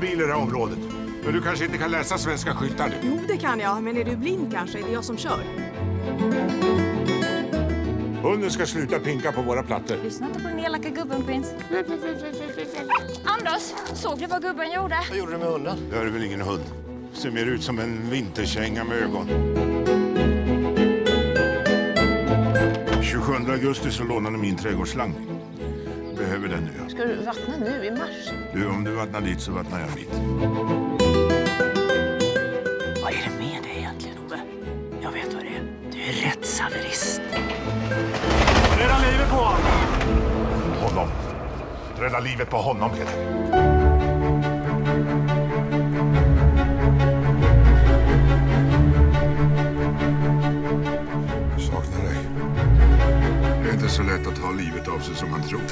bil i det här området. Men du kanske inte kan läsa svenska skyltar nu? Jo, det kan jag. Men är du blind kanske? Är det jag som kör? Hunden ska sluta pinka på våra plattor. Lyssna inte på den elaka gubben, prins. Anders, såg du vad gubben gjorde? Vad gjorde du med hunden? Det är väl ingen hund. Ser mer ut som en vinterkänga med ögon. 27 augusti så lånade min trädgårdsslang. Behöver den nu. Ska du vattna nu i mars? Du, om du vattnar dit så vattnar jag dit. Vad är det med dig egentligen, Ove? Jag vet vad det är. Du är rättshaverist. Rädda livet på honom. Rädda livet på honom, Peter. Jag saknar dig. Det är inte så lätt att ta livet av sig som man tror.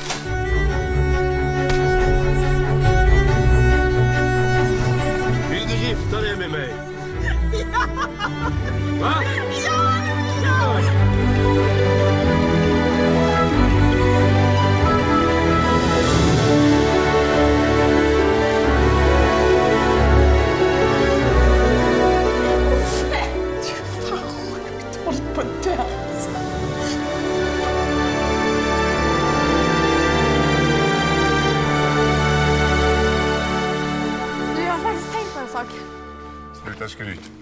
Vill du gifta dig med mig? Ja! Va? Ja! Sluta skryt.